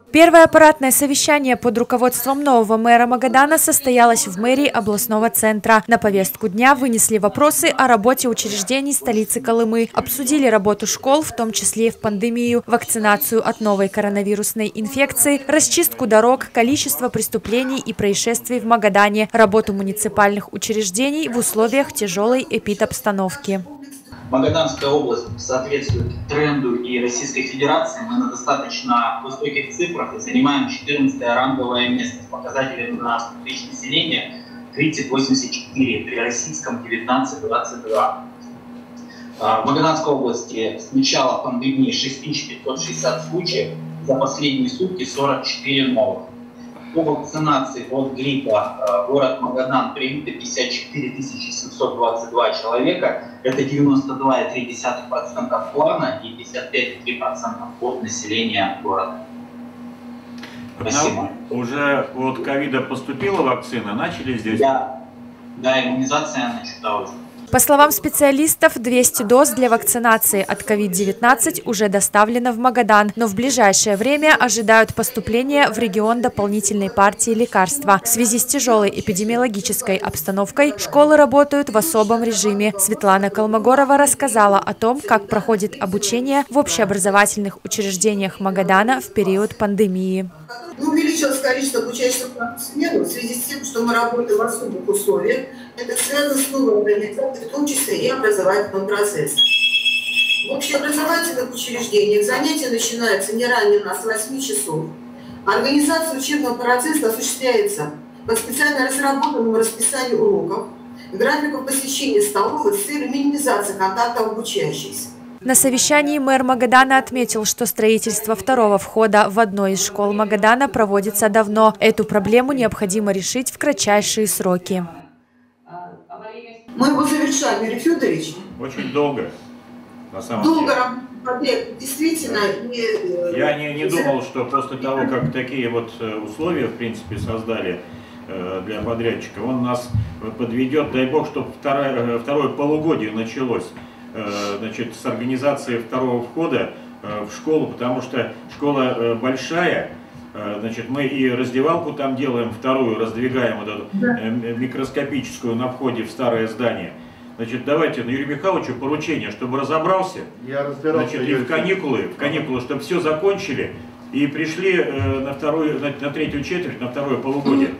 Первое аппаратное совещание под руководством нового мэра Магадана состоялось в мэрии областного центра. На повестку дня вынесли вопросы о работе учреждений столицы Колымы, обсудили работу школ, в том числе и в пандемию, вакцинацию от новой коронавирусной инфекции, расчистку дорог, количество преступлений и происшествий в Магадане, работу муниципальных учреждений в условиях тяжелой эпидобстановки. Магаданская область соответствует тренду и Российской Федерации. Мы на достаточно высоких цифрах и занимаем 14-е ранговое место с показателем на тысячу населения 30,84, при российском 19,22. В Магаданской области с начала пандемии 6560 случаев, за последние сутки 44 новых. По вакцинации от гриппа город Магадан принято 54 722 человека. Это 92,3% плана и 55,3% от населения города. Спасибо. Уже от ковида поступила вакцина? Начали здесь? Да, иммунизация начата уже. По словам специалистов, 200 доз для вакцинации от COVID-19 уже доставлено в Магадан, но в ближайшее время ожидают поступления в регион дополнительной партии лекарства. В связи с тяжелой эпидемиологической обстановкой школы работают в особом режиме. Светлана Колмогорова рассказала о том, как проходит обучение в общеобразовательных учреждениях Магадана в период пандемии. Увеличилось количество обучающихся в смену в связи с тем, что мы работаем в особых условиях. Это связано с новой организацией, в том числе и образовательным процессом. В общеобразовательных учреждениях занятия начинаются не ранее нас с 8 часов. Организация учебного процесса осуществляется по специально разработанному расписанию уроков, графиков посещения столовых с целью минимизации контактов обучающихся. На совещании мэр Магадана отметил, что строительство второго входа в одной из школ Магадана проводится давно. Эту проблему необходимо решить в кратчайшие сроки. Мы его завершаем, Юрий Федорович. Очень долго, на самом деле. Долго, действительно. Да. Я не думал, что после того, как такие вот условия, в принципе, создали для подрядчика, он нас подведет, дай бог, чтобы второе полугодие началось. Значит, с организации второго входа в школу, потому что школа большая, значит, мы и раздевалку там делаем, вторую раздвигаем, вот эту микроскопическую на входе в старое здание. Значит, давайте на Юрию Михайловичу поручение, чтобы разобрался, значит, и в каникулы, чтобы все закончили и пришли на третью четверть, на второе полугодие.